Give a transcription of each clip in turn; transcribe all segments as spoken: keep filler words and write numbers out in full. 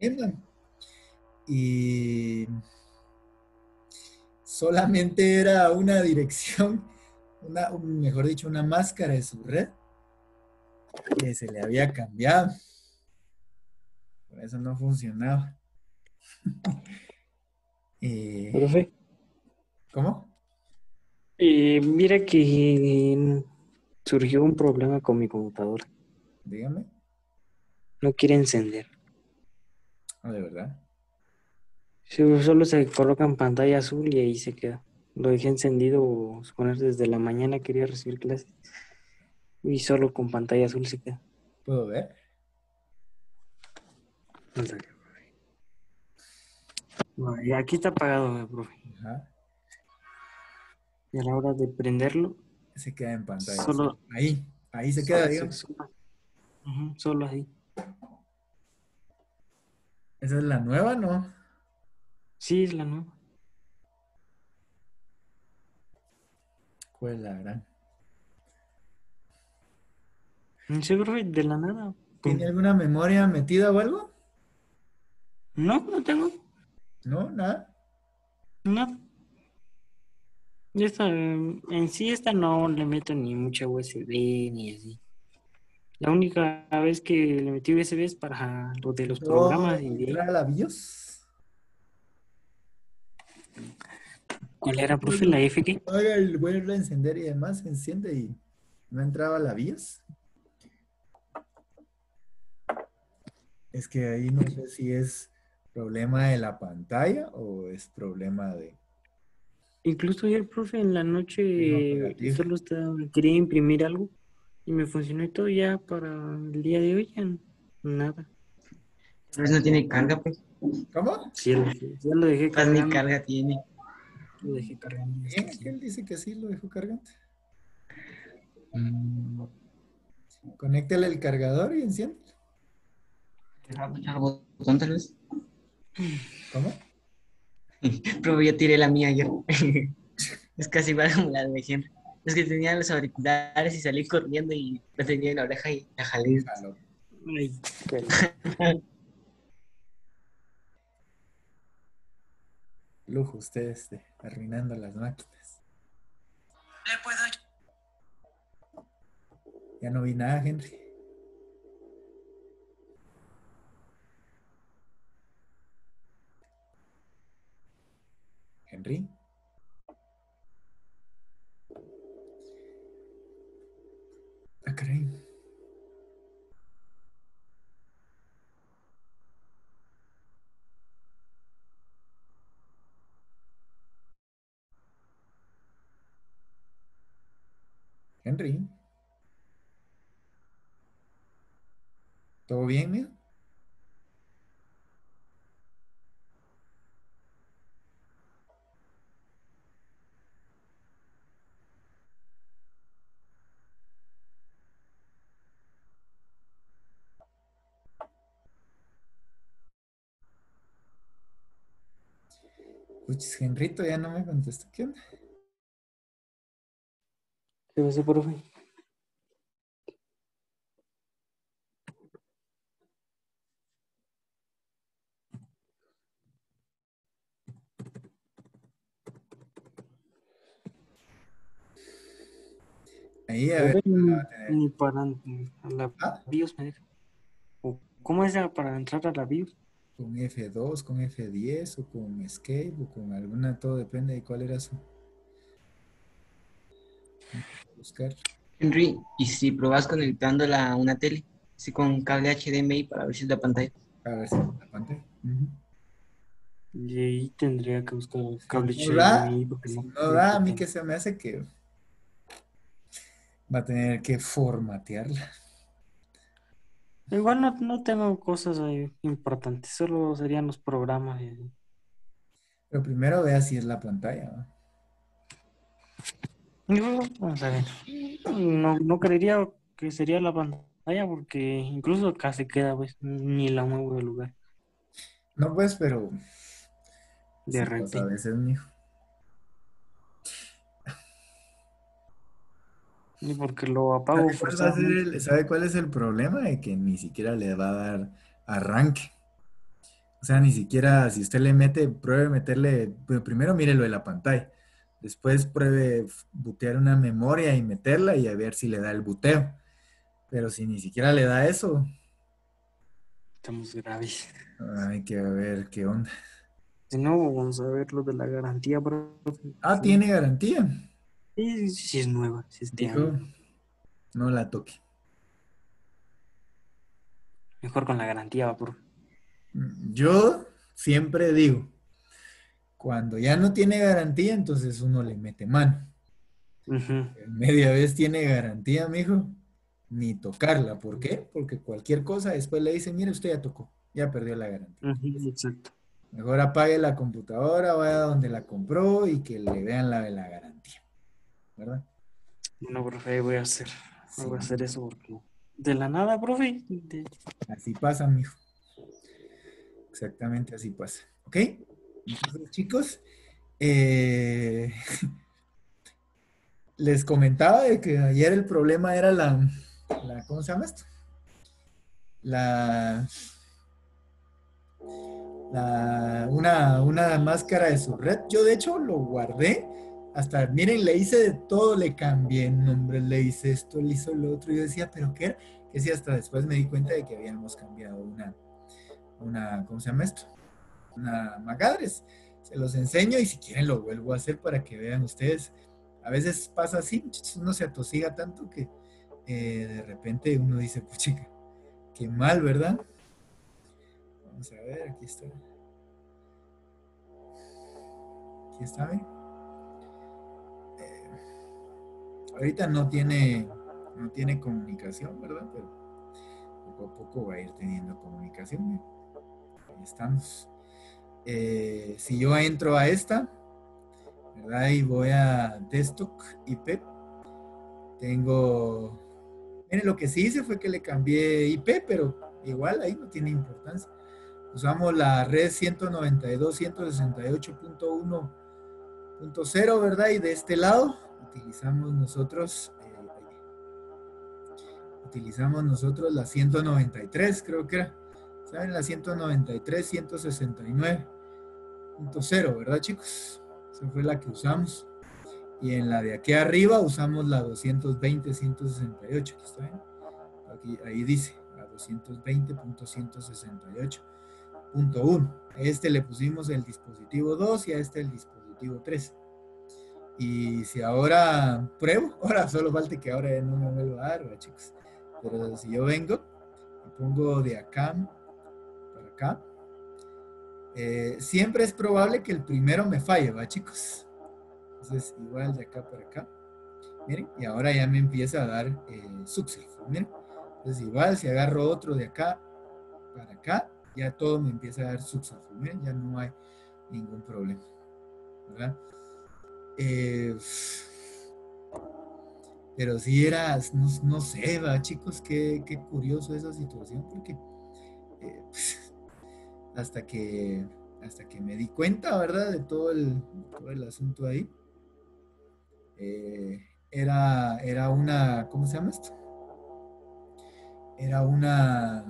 tienda. Y solamente era una dirección, una, un- mejor dicho, una máscara de su red que se le había cambiado. Por eso no funcionaba. Eh, Profe, ¿Cómo? eh, mira que mm, surgió un problema con mi computadora. Dígame. No quiere encender. Ah, de verdad. Sí, solo se coloca en pantalla azul y ahí se queda. Lo dejé encendido, suponer desde la mañana quería recibir clases y solo con pantalla azul se queda. ¿Puedo ver? En serio. No, y aquí está apagado, eh, profe. Ajá. Y a la hora de prenderlo, Se queda en pantalla azul. solo, Ahí, ahí se queda, solo, se- digamos. solo, ujú, solo ahí. ¿Esa es la nueva, no? Sí, es la nueva. Pues la gran. Sí, profe, de la nada. ¿Tiene Pum. alguna memoria metida o algo? No, no tengo No, nada. nada. Y esta, mm, en sí, esta no le meto ni mucha U S B ni así. La única vez que le metí U S B es para lo de los ¿Intentó programas y de ahí. entrar a la BIOS? ¿Cuál era, profe? Bueno, La F G. haga el vuelve a encender y demás, se enciende y no entraba a la BIOS. Es que ahí no sé si es problema de la pantalla o es problema de Incluso ayer, profe, en la sistema noche operativo. solo estaba, quería imprimir algo y me funcionó y todo ya para el día de hoy. Ya nada. A veces no tiene carga, pues. ¿Cómo? Sí, ya lo dejé, ya lo dejé Casi ni cargando. carga tiene. Lo dejé cargando Bien, hasta así. aquel dice que sí lo dejó cargando. Mm, Conéctale el cargador y enciende. deja apretar el botón, tal vez. ¿Cómo? Pero yo tiré la mía ayer. Es casi igual como la de Henry. Es que tenía los auriculares y salí corriendo y la tenía en la oreja y la Y jalé. jaló. Ay, pero- Lujo ustedes de arruinando las máquinas. Ya no vi nada, Henry. Henry. Ah, caray. Henry. ¿Todo bien, mío? Puchis, Henrito ya no me contestó. ¿Qué onda? ¿Qué pasó, profe? Ahí a ver Profe, qué va ni a tener. ni para a la Ah, BIOS me deja. ¿O ¿Cómo es para entrar a la BIOS? con F dos, con F diez o con Escape o con alguna, todo depende de cuál era su buscar. Henry, ¿y si probas conectándola a una tele? Sí, con cable H D M I para ver si es la pantalla. A ver si la pantalla. Ujú. Y ahí tendría que buscar Si cable no da, H D M I porque si no no creo da, que a mí tenga. que se me hace que va a tener que formatearla. Igual no, no tengo cosas ahí importantes, solo serían los programas. y así. Pero primero vea si es la pantalla, ¿no? Digo, vamos a ver. No, no creería que sería la pantalla porque incluso acá se queda, pues, ni la muevo de lugar. No, pues, pero De sí pasa a repente. veces, mijo. Y porque lo apago ¿Sabe cuál va a ser forzadamente. el- ¿sabe cuál es el problema? De que ni siquiera le va a dar arranque. O sea, ni siquiera si usted le mete, pruebe meterle, pues, primero mire lo de la pantalla. Después pruebe butear una memoria y meterla y a ver si le da el buteo. Pero si ni siquiera le da eso, Estamos graves. hay que ver qué onda. Si no, vamos a ver lo de la garantía, bro. Ah, Sí, tiene garantía. sí, sí, sí es nueva, sí, este Dijo, año. no la toque. Mejor con la garantía, bro. Yo siempre digo, cuando ya no tiene garantía, entonces uno le mete mano. Ujú, Media vez tiene garantía, mijo, ni tocarla. ¿Por qué? Porque cualquier cosa después le dicen, mire, usted ya tocó, ya perdió la garantía. ujú, exacto. Mejor apague la computadora, vaya donde la compró y que le vean la de la garantía, ¿verdad? Bueno, profe, ahí voy a hacer, voy a Sí, hacer eso porque de la nada, profe. de- así pasa, mijo. Exactamente así pasa. ¿Ok? Entonces, chicos, eh, les comentaba de que ayer el problema era la, la, ¿cómo se llama esto? La, la, una, una máscara de su red. Yo de hecho lo guardé. Hasta, miren, le hice de todo, le cambié el nombre, le hice esto, le hice lo otro. Y yo decía, ¿pero qué era? Que sí, hasta después me di cuenta de que habíamos cambiado una, una, ¿cómo se llama esto? Una Magadres. Se los enseño y si quieren lo vuelvo a hacer para que vean ustedes. A veces pasa así, muchachos, uno se atosiga tanto que eh, de repente uno dice, pues chica, qué mal, ¿verdad? Vamos a ver, aquí está. Aquí está, ¿eh? Eh, ahorita no tiene, no tiene comunicación, ¿verdad? Pero poco a poco va a ir teniendo comunicación. ¿eh? Ahí estamos. Eh, si yo entro a esta, ¿verdad? Y voy a desktop I P, tengo... Miren, lo que sí hice fue que le cambié I P, pero igual ahí no tiene importancia. Usamos la red ciento noventa y dos punto ciento sesenta y ocho punto uno punto cero, ¿verdad? Y de este lado utilizamos nosotros, eh, utilizamos nosotros la ciento noventa y tres, creo que era. ¿Saben? La ciento noventa y tres punto ciento sesenta y nueve punto cero, ¿verdad, chicos? Esa fue la que usamos. Y en la de aquí arriba usamos la doscientos veinte punto ciento sesenta y ocho. Aquí está bien. Aquí, ahí dice, la doscientos veinte punto ciento sesenta y ocho punto uno. A este le pusimos el dispositivo dos y a este el dispositivo tres. Y si ahora pruebo, ahora solo falta que ahora ya no me vuelva a dar, ¿verdad, chicos? Pero si yo vengo y pongo de acá para acá, eh, siempre es probable que el primero me falle, ¿va, chicos? Entonces, igual de acá para acá. Miren, y ahora ya me empieza a dar eh, successful, miren. Entonces, igual si agarro otro de acá para acá, ya todo me empieza a dar successful, miren, ya no hay ningún problema, ¿verdad? Eh, pero sí era, no, no sé, ¿va, chicos? Qué, qué curioso esa situación, porque eh, pues, hasta que hasta que me di cuenta, ¿verdad? De todo el, todo el asunto ahí. Eh, era, era una, ¿cómo se llama esto? Era una,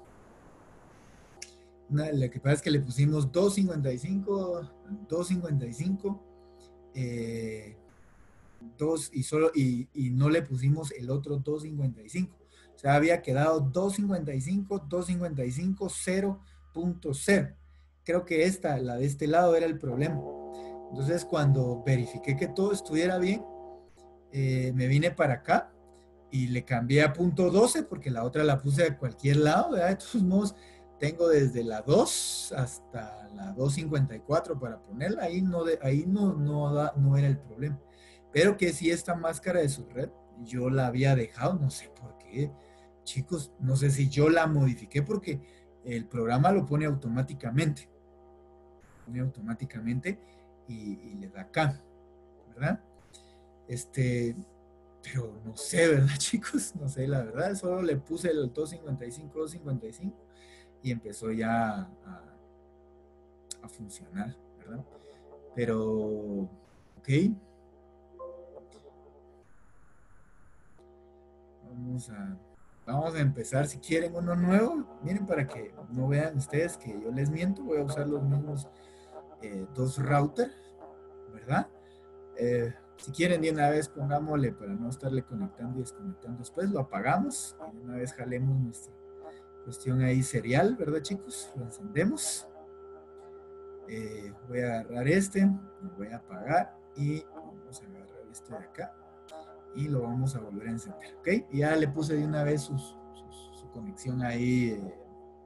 una, lo que pasa es que le pusimos doscientos cincuenta y cinco, doscientos cincuenta y cinco, eh, dos y solo, y, y no le pusimos el otro doscientos cincuenta y cinco. O sea, había quedado doscientos cincuenta y cinco, doscientos cincuenta y cinco, cero punto cero. Creo que esta, la de este lado, era el problema. Entonces, cuando verifiqué que todo estuviera bien, eh, me vine para acá y le cambié a punto doce porque la otra la puse a cualquier lado, ¿verdad? De todos modos, tengo desde la dos hasta la doscientos cincuenta y cuatro para ponerla, ahí no, de, ahí no, no, da, no era el problema. Pero que si esta máscara de su red, yo la había dejado, no sé por qué, chicos, no sé si yo la modifiqué porque el programa lo pone automáticamente, pone automáticamente y, y le da acá, ¿verdad? Este, pero no sé, ¿verdad, chicos? No sé, la verdad, solo le puse el doscientos cincuenta y cinco, doscientos cincuenta y cinco y empezó ya a, a funcionar, ¿verdad? Pero, ok. Vamos a Vamos a empezar, si quieren uno nuevo, miren, para que no vean ustedes que yo les miento, voy a usar los mismos eh, dos routers, ¿verdad? Eh, si quieren de una vez pongámosle, para no estarle conectando y desconectando después, lo apagamos y de una vez jalemos nuestra cuestión ahí serial, ¿verdad, chicos? Lo encendemos. Eh, voy a agarrar este, lo voy a apagar y vamos a agarrar este de acá y lo vamos a volver a encender, ¿ok? Y ya le puse de una vez sus, sus, su conexión ahí, eh,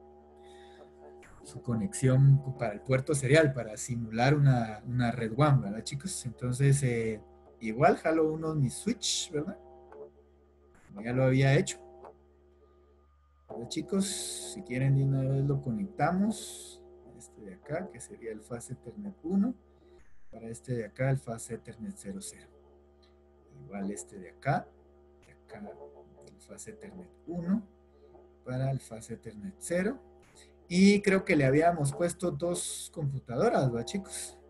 su conexión para el puerto serial, para simular una, una red WAN, ¿verdad, chicos? Entonces, eh, igual jalo uno de mis switch, ¿verdad? Como ya lo había hecho. ¿Verdad, chicos? Si quieren de una vez lo conectamos. Este de acá, que sería el Fast Ethernet uno. Para este de acá, el Fast Ethernet cero cero. Igual este de acá, de acá, el Fast Ethernet uno. Para el Fast Ethernet cero. Y creo que le habíamos puesto dos computadoras, ¿va, chicos?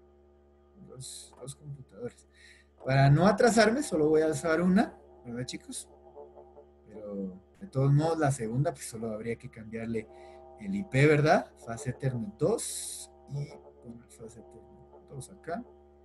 Dos, dos computadoras. Para no atrasarme, solo voy a usar una, ¿verdad, chicos? Pero de todos modos, la segunda, pues solo habría que cambiarle el I P, ¿verdad? Fast Ethernet dos. Y pongo el Fast Ethernet dos acá.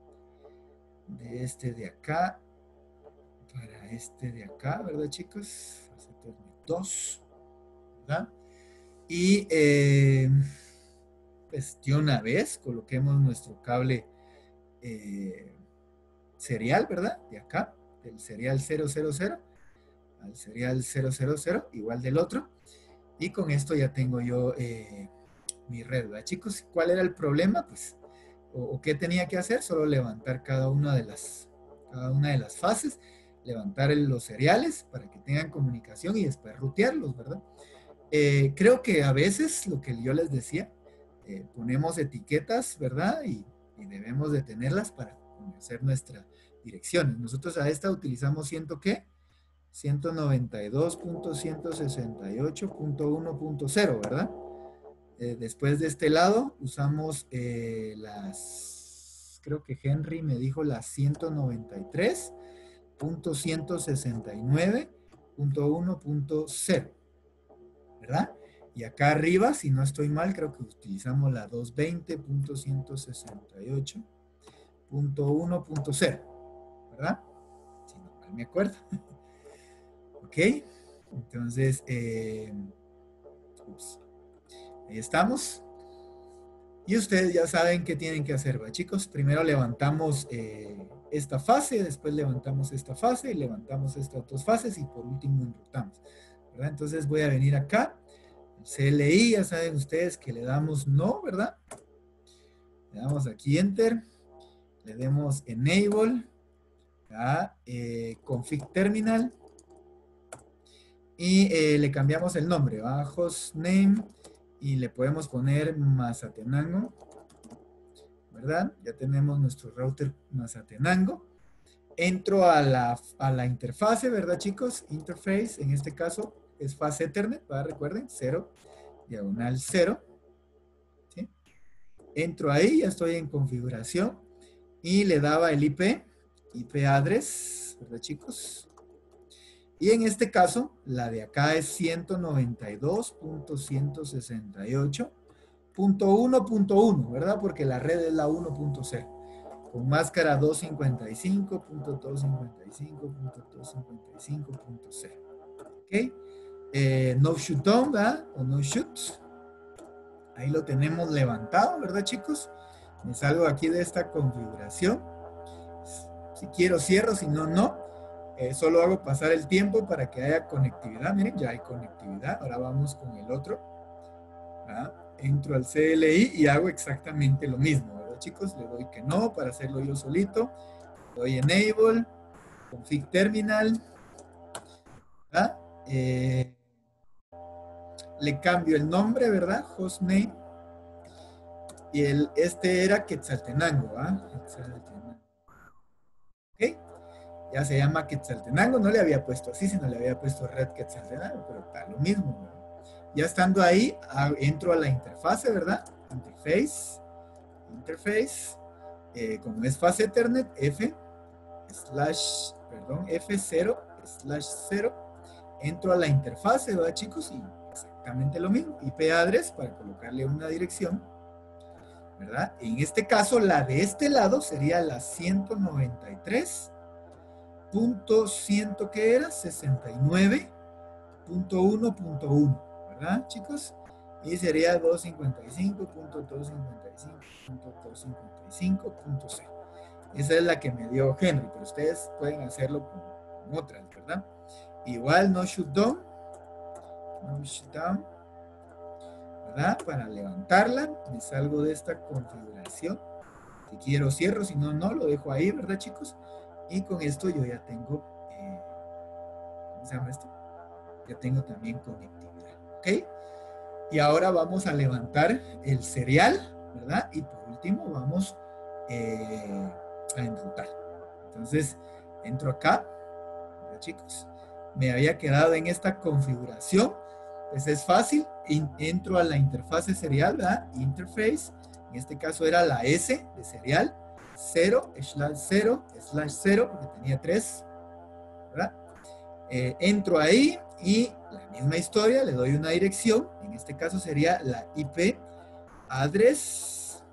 De este de acá. Para este de acá, ¿verdad, chicos? Fast Ethernet dos. ¿Verdad? Y eh, pues de una vez coloquemos nuestro cable eh, serial, ¿verdad? De acá, del serial cero cero cero al serial cero cero cero, igual del otro. Y con esto ya tengo yo eh, mi red, ¿verdad, chicos? ¿Cuál era el problema? Pues, o, o qué tenía que hacer, solo levantar cada una de las, cada una de las fases, levantar el, los seriales para que tengan comunicación y después rutearlos, ¿verdad? Eh, creo que a veces, lo que yo les decía, eh, ponemos etiquetas, ¿verdad? Y, y debemos de tenerlas para conocer nuestras direcciones. Nosotros a esta utilizamos ciento qué? ciento noventa y dos punto ciento sesenta y ocho punto uno punto cero, ¿verdad? Eh, después de este lado usamos eh, las, creo que Henry me dijo las ciento noventa y tres punto ciento sesenta y nueve punto uno punto cero, ¿verdad? Y acá arriba, si no estoy mal, creo que utilizamos la doscientos veinte punto ciento sesenta y ocho punto uno punto cero, ¿verdad? Si no mal me acuerdo. Ok, entonces, eh, ups, ahí estamos. Y ustedes ya saben qué tienen que hacer, ¿va, chicos? Primero levantamos eh, esta fase, después levantamos esta fase, levantamos estas dos fases y por último enrutamos, ¿verdad? Entonces voy a venir acá. El C L I, ya saben ustedes que le damos no, ¿verdad? Le damos aquí Enter. Le demos Enable. ¿verdad? Eh, config Terminal. Y eh, le cambiamos el nombre, ¿va? Hostname. Y le podemos poner Mazatenango. ¿Verdad? Ya tenemos nuestro router Mazatenango. Entro a la, a la interfase, ¿verdad, chicos? Interface, en este caso, es Fast Ethernet, ¿verdad? Recuerden, cero, diagonal cero. ¿Sí? Entro ahí, ya estoy en configuración. Y le daba el I P, I P address, ¿verdad, chicos? Y en este caso, la de acá es ciento noventa y dos punto ciento sesenta y ocho punto uno punto uno, ¿verdad? Porque la red es la uno punto cero. Con máscara doscientos cincuenta y cinco punto doscientos cincuenta y cinco punto doscientos cincuenta y cinco punto cero. ¿Ok? Eh, no shoot down, ¿verdad? O no shoot. Ahí lo tenemos levantado, ¿verdad, chicos? Me salgo aquí de esta configuración. Si quiero cierro, si no, no. Eh, solo hago pasar el tiempo para que haya conectividad. Miren, ya hay conectividad. Ahora vamos con el otro. ¿verdad? Entro al C L I y hago exactamente lo mismo, ¿verdad, chicos? Le doy que no para hacerlo yo solito. Le doy Enable, Config Terminal. ¿verdad? Eh, le cambio el nombre, ¿verdad? Hostname. Y el, este era Quetzaltenango, ¿ah? Quetzaltenango. ¿Ok? Ya se llama Quetzaltenango, no le había puesto así, sino le había puesto Red Quetzaltenango, pero está lo mismo, ¿verdad? Ya estando ahí, entro a la interfase, ¿verdad? Interface, interface, eh, como es Fast Ethernet, F, slash, perdón, F cero, slash cero, entro a la interfase, ¿verdad, chicos? Y exactamente lo mismo, I P address para colocarle una dirección, ¿verdad? En este caso, la de este lado sería la ciento noventa y tres punto cien, ¿qué era? sesenta y nueve punto uno punto uno, ¿verdad, chicos? Y sería doscientos cincuenta y cinco punto doscientos cincuenta y cinco punto doscientos cincuenta y cinco punto cero. Esa es la que me dio Henry, pero ustedes pueden hacerlo con, con otras, ¿verdad? Igual no shutdown, no shutdown, ¿verdad? Para levantarla, me salgo de esta configuración. Si quiero cierro, si no, no, lo dejo ahí, ¿verdad, chicos? Y con esto yo ya tengo, eh, ¿cómo se llama esto? Ya tengo también conectividad, ¿ok? Y ahora vamos a levantar el serial, ¿verdad? Y por último vamos eh, a enrutar. Entonces, entro acá, ¿verdad, chicos? Me había quedado en esta configuración, pues es fácil, entro a la interfase serial, ¿verdad? Interface, en este caso era la S de serial, cero, slash cero, slash cero, porque tenía tres, ¿verdad? Eh, entro ahí y la misma historia, le doy una dirección, en este caso sería la I P address,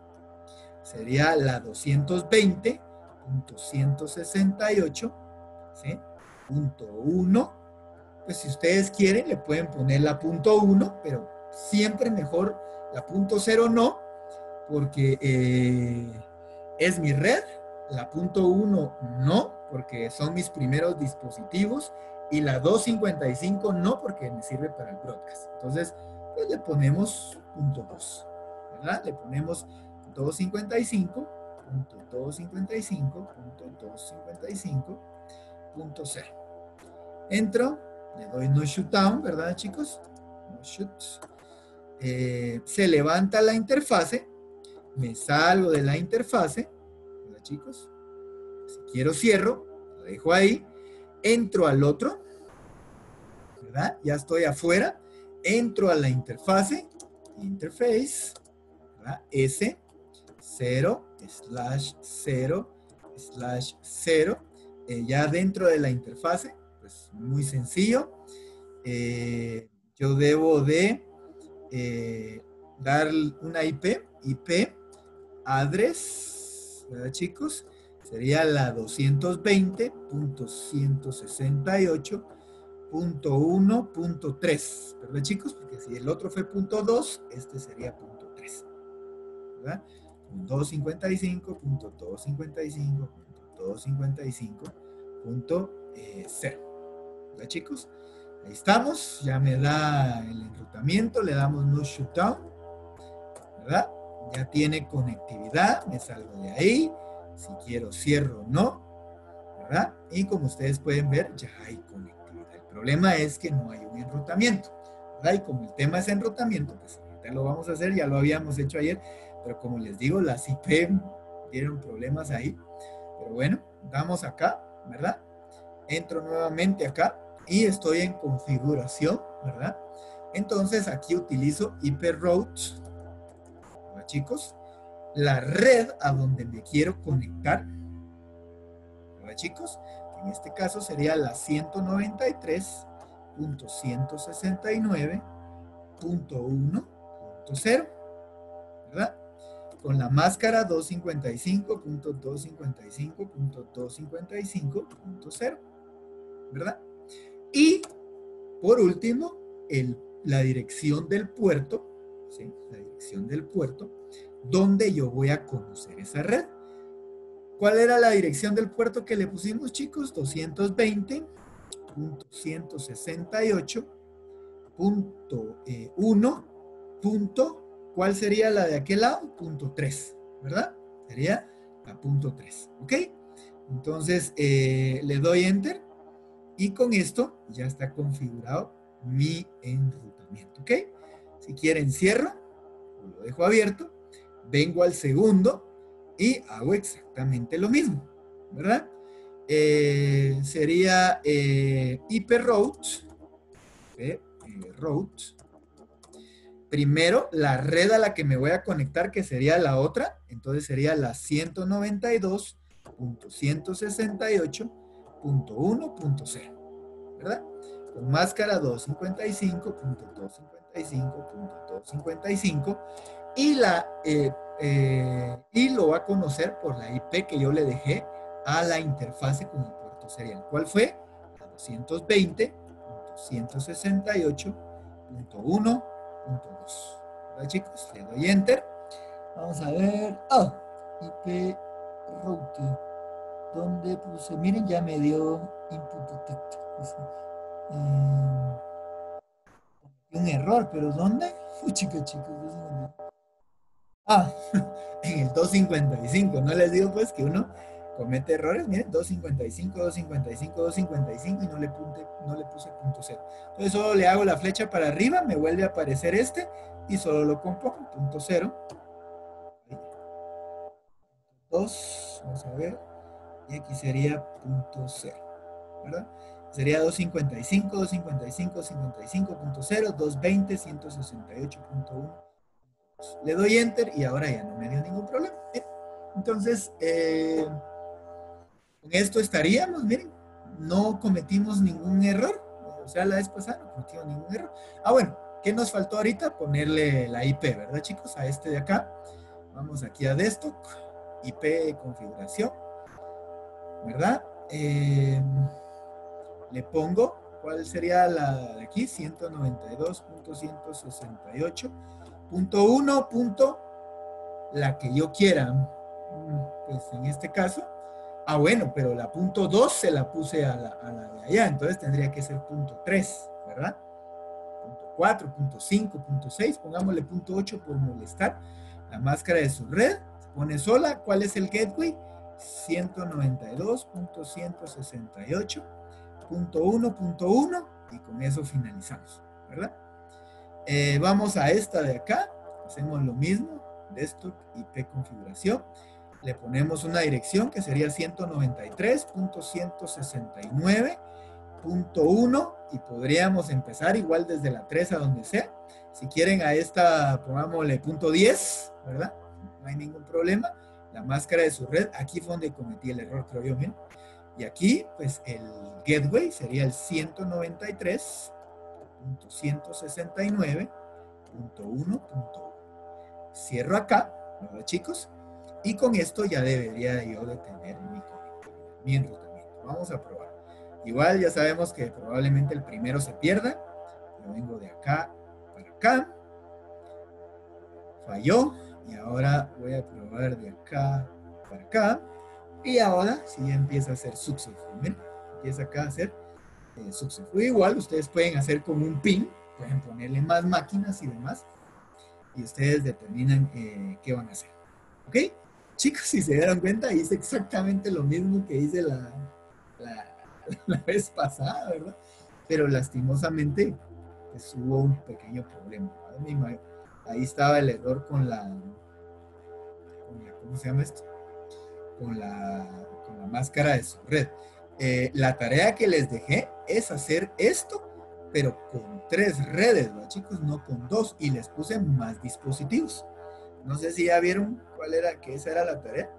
sería la doscientos veinte punto ciento sesenta y ocho, ¿sí? Punto uno, pues si ustedes quieren le pueden poner la punto uno, pero siempre mejor la punto cero no, porque eh, es mi red, la punto uno no, porque son mis primeros dispositivos, y la doscientos cincuenta y cinco no, porque me sirve para el broadcast. Entonces, pues le ponemos punto dos, ¿verdad? Le ponemos doscientos cincuenta y cinco punto doscientos cincuenta y cinco punto doscientos cincuenta y cinco punto cero. Entro, le doy no shutdown, ¿verdad, chicos? No shoot. Eh, se levanta la interfase, me salgo de la interfase, ¿verdad, chicos? Si quiero cierro, lo dejo ahí, entro al otro, ¿verdad? Ya estoy afuera, entro a la interfase, interface, ¿verdad? S, cero, slash cero, slash cero, eh, ya dentro de la interfase, pues muy sencillo, eh, yo debo de eh, dar una I P, I P address, ¿verdad, chicos? Sería la doscientos veinte punto ciento sesenta y ocho punto uno punto tres, ¿verdad, chicos? Porque si el otro fue punto dos, este sería punto tres, ¿verdad? doscientos cincuenta y cinco punto doscientos cincuenta y cinco punto doscientos cincuenta y cinco punto cero, ¿verdad, chicos? Ahí estamos, ya me da el enrutamiento, le damos no shutdown, ¿verdad? Ya tiene conectividad, me salgo de ahí, si quiero cierro no, ¿verdad? Y como ustedes pueden ver, ya hay conectividad. El problema es que no hay un enrutamiento, ¿verdad? Y como el tema es enrutamiento, pues ahorita lo vamos a hacer, ya lo habíamos hecho ayer, pero como les digo, las I P dieron problemas ahí. Pero bueno, damos acá, ¿verdad? Entro nuevamente acá y estoy en configuración, ¿verdad? Entonces aquí utilizo I P routes, ¿verdad, chicos? La red a donde me quiero conectar, ¿verdad, chicos? En este caso sería la ciento noventa y tres punto ciento sesenta y nueve punto uno punto cero, ¿verdad? Con la máscara doscientos cincuenta y cinco punto doscientos cincuenta y cinco punto doscientos cincuenta y cinco punto cero, ¿verdad? Y por último, el, la dirección del puerto, ¿sí? La dirección del puerto, donde yo voy a conocer esa red. ¿Cuál era la dirección del puerto que le pusimos, chicos? doscientos veinte punto ciento sesenta y ocho punto uno. ¿Cuál sería la de aquel lado? Punto tres, ¿verdad? Sería la punto tres, ¿ok? Entonces, eh, le doy Enter y con esto ya está configurado mi enrutamiento, ¿ok? Si quieren cierro, lo dejo abierto, vengo al segundo y hago exactamente lo mismo, ¿verdad? Eh, sería eh, I P route, eh, eh, route, primero la red a la que me voy a conectar, que sería la otra, entonces sería la ciento noventa y dos punto ciento sesenta y ocho punto uno punto cero, ¿verdad? con máscara doscientos cincuenta y cinco punto doscientos cincuenta y cinco punto doscientos cincuenta y cinco y, la, eh, eh, y lo va a conocer por la I P que yo le dejé a la interfase con el puerto serial. ¿Cuál fue? La doscientos veinte punto ciento sesenta y ocho punto uno punto dos. ¿Verdad, chicos? Le doy Enter. Vamos a ver. Ah, I P router. ¿Dónde puse? Miren, ya me dio input detect. Eh, un error, pero ¿dónde? Uy, chica, chicos. Ah, en el doscientos cincuenta y cinco. No les digo pues que uno comete errores. Miren, doscientos cincuenta y cinco, doscientos cincuenta y cinco, doscientos cincuenta y cinco y no le, punte, no le puse punto cero. Entonces solo le hago la flecha para arriba, me vuelve a aparecer este y solo lo compongo, punto cero. dos, vamos a ver. Y aquí sería punto cero, ¿verdad? Sería doscientos cincuenta y cinco, doscientos cincuenta y cinco, cincuenta y cinco punto cero, doscientos veinte, ciento sesenta y ocho punto uno. Le doy Enter y ahora ya no me dio ningún problema. Entonces, eh, con esto estaríamos, miren, no cometimos ningún error. O sea, la vez pasada no cometimos ningún error. Ah, bueno, ¿qué nos faltó ahorita? Ponerle la I P, ¿verdad, chicos? A este de acá. Vamos aquí a Desktop, I P configuración, ¿verdad? Eh, le pongo, ¿cuál sería la de aquí? ciento noventa y dos punto ciento sesenta y ocho punto uno. La que yo quiera. Pues en este caso, ah, bueno, pero la punto dos se la puse a la, a la de allá, entonces tendría que ser punto tres, ¿verdad? Punto cuatro, punto cinco, punto seis, pongámosle punto ocho por molestar. La máscara de su red se pone sola. ¿Cuál es el gateway? ciento noventa y dos punto ciento sesenta y ocho punto uno punto uno y con eso finalizamos, ¿verdad? Eh, vamos a esta de acá, hacemos lo mismo, desktop I P configuración, le ponemos una dirección que sería ciento noventa y tres punto ciento sesenta y nueve punto uno y podríamos empezar igual desde la tres a donde sea. Si quieren a esta, pongámosle punto diez, ¿verdad? No hay ningún problema. La máscara de su red, aquí fue donde cometí el error, creo yo, miren. Y aquí, pues el gateway sería el ciento noventa y tres punto ciento sesenta y nueve punto uno punto uno. Cierro acá, ¿verdad, chicos? Y con esto ya debería yo de tener mi, mi enrutamiento. Vamos a probar. Igual ya sabemos que probablemente el primero se pierda. Yo vengo de acá para acá. Falló. Y ahora voy a probar de acá para acá. Y ahora sí ya empieza a hacer successful. Miren, empieza acá a hacer eh, successful. Igual ustedes pueden hacer con un pin. Pueden ponerle más máquinas y demás. Y ustedes determinan eh, qué van a hacer. ¿Ok? Chicos, si se dieron cuenta, hice exactamente lo mismo que hice la, la, la vez pasada, ¿verdad? Pero lastimosamente, pues hubo un pequeño problema. ¿Verdad? Ahí estaba el error con la, con la, ¿cómo se llama esto? Con la, con la máscara de su red. Eh, la tarea que les dejé es hacer esto, pero con tres redes, ¿verdad, chicos? No con dos, y les puse más dispositivos. No sé si ya vieron cuál era, que esa era la tarea.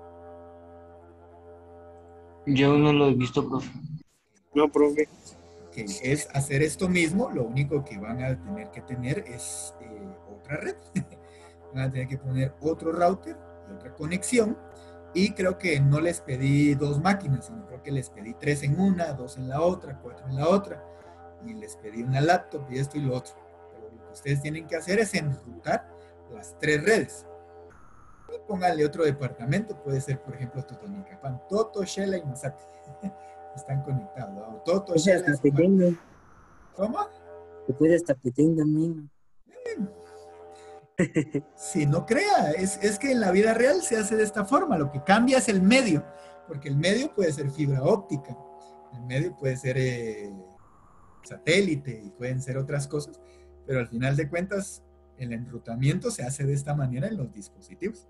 Yo no lo he visto, profe. No, profe. Que es hacer esto mismo, lo único que van a tener que tener es eh, otra red. Van a tener que poner otro router y otra conexión. Y creo que no les pedí dos máquinas, sino creo que les pedí tres en una, dos en la otra, cuatro en la otra. Y les pedí una laptop y esto y lo otro. Pero lo que ustedes tienen que hacer es enrutar las tres redes. Y pónganle otro departamento, puede ser, por ejemplo, Totonicapán, Toto, Shela y Mazate. Están conectados, ¿no? Toto, Pues Shela. hasta Petén, ¿Cómo? se puede hasta Petén también. Si no crea, es, es que en la vida real se hace de esta forma, lo que cambia es el medio, porque el medio puede ser fibra óptica, el medio puede ser eh, satélite y pueden ser otras cosas, pero al final de cuentas el enrutamiento se hace de esta manera en los dispositivos.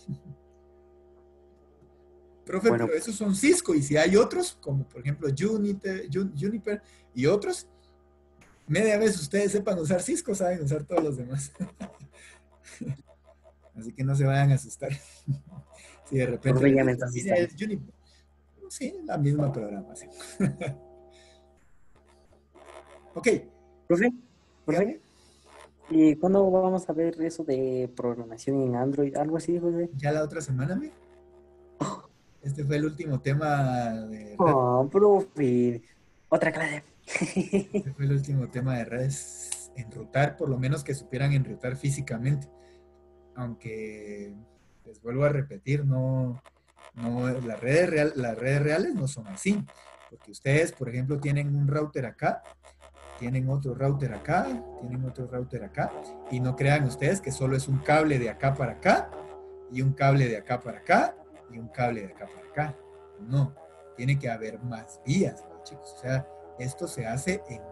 Profe, Bueno, pero esos son Cisco, y si hay otros, como por ejemplo Juniper, Jun- Juniper y otros, media vez ustedes sepan usar Cisco, saben usar todos los demás. Así que no se vayan a asustar. Si de repente profe, ya me les estás dice, "Mira, asustando. es Juniper". Sí, la misma programación. Ok, Profe, profe, dígame. ¿y cuándo vamos a ver eso de programación en Android? Algo así, José. Ya la otra semana, ¿me? Este fue el último tema de redes. Oh, profe. Otra clase. Este fue el último tema de redes. Enrutar, por lo menos que supieran enrutar físicamente. Aunque, les vuelvo a repetir, no, no, las redes, real, las redes reales no son así. Porque ustedes, por ejemplo, tienen un router acá, tienen otro router acá, tienen otro router acá, y no crean ustedes que solo es un cable de acá para acá, y un cable de acá para acá, y un cable de acá para acá. No, tiene que haber más vías, ¿no, chicos? O sea, esto se hace en,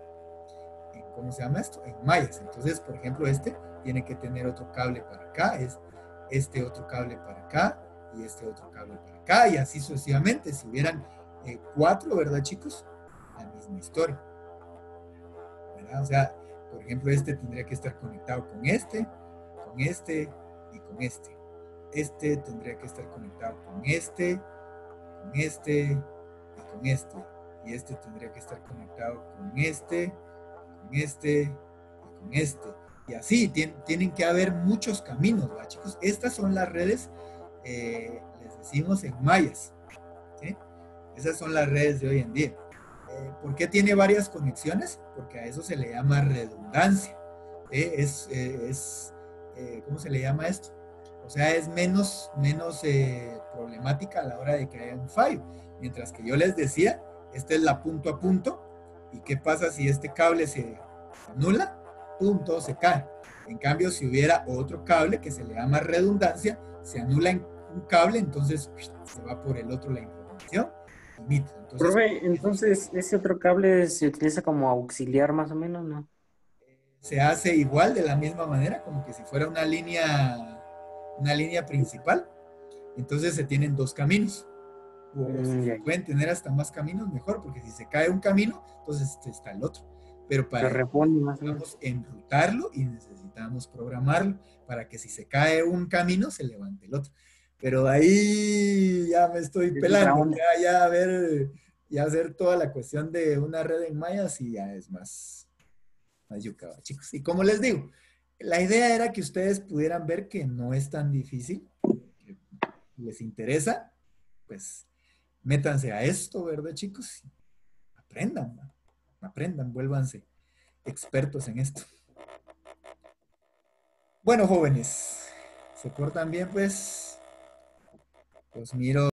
en, ¿cómo se llama esto? En mallas. Entonces, por ejemplo, este tiene que tener otro cable para acá, es este otro cable para acá, y este otro cable para acá, y así sucesivamente. Si hubieran eh, cuatro, ¿verdad, chicos? La misma historia, ¿verdad? O sea, por ejemplo, este tendría que estar conectado con este, con este y con este. Este tendría que estar conectado con este, con este y con este. Y este tendría que estar conectado con este, con este y con este. Y así, tien, tienen que haber muchos caminos, ¿verdad, chicos? Estas son las redes, eh, les decimos en mallas, ¿sí? Esas son las redes de hoy en día. Eh, ¿Por qué tiene varias conexiones? Porque a eso se le llama redundancia. ¿Eh? Es, eh, es eh, ¿cómo se le llama esto? O sea, es menos, menos eh, problemática a la hora de que haya un fallo. Mientras que yo les decía, esta es la punto a punto. ¿Y qué pasa si este cable se anula? Pum, todo se cae. En cambio, si hubiera otro cable que se le llama redundancia, se anula en un cable, entonces se va por el otro la información. Entonces, Profe, entonces ese otro cable se utiliza como auxiliar más o menos, ¿no? se hace igual de la misma manera, como que si fuera una línea, una línea principal. Entonces se tienen dos caminos. O Mm, si ya, se ya. pueden tener hasta más caminos, mejor, porque si se cae un camino, entonces está el otro. Pero Se para eso repone más o menos. necesitamos enrutarlo y necesitamos programarlo para que si se cae un camino, se levante el otro. Pero ahí ya me estoy Es otra pelando, onda. ya, ya a ver, ya hacer toda la cuestión de una red en mayas y ya es más, más yuca, chicos. Y como les digo, la idea era que ustedes pudieran ver que no es tan difícil, que les interesa, pues métanse a esto, ¿verdad, chicos? Aprendan, ¿no? Aprendan, vuélvanse expertos en esto. Bueno, jóvenes, se portan bien, pues. Los miro